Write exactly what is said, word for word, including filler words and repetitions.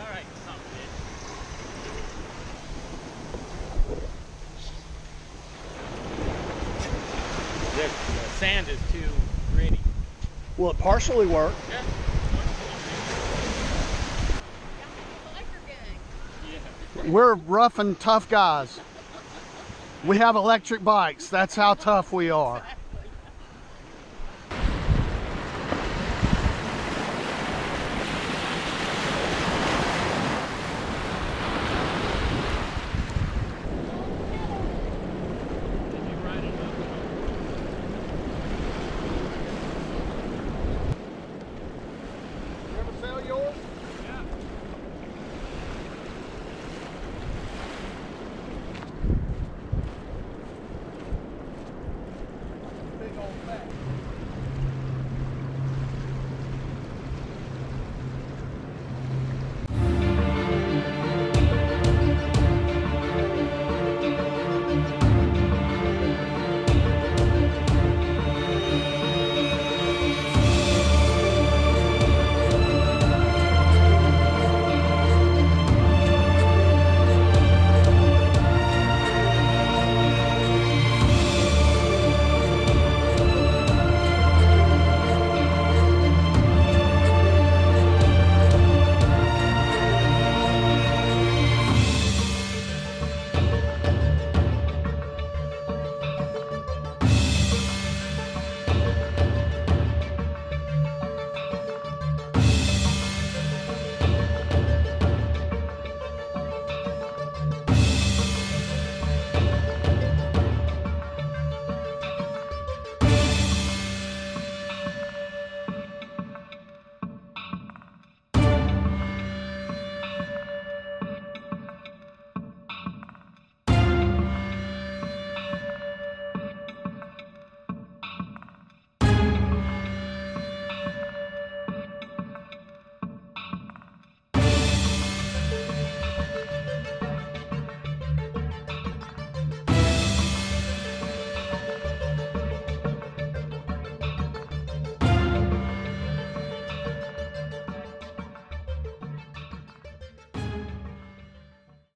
right, son of a bitch. The, the sand is too gritty. Will it partially work? Yeah. We're rough and tough guys. We have electric bikes. That's how tough we are.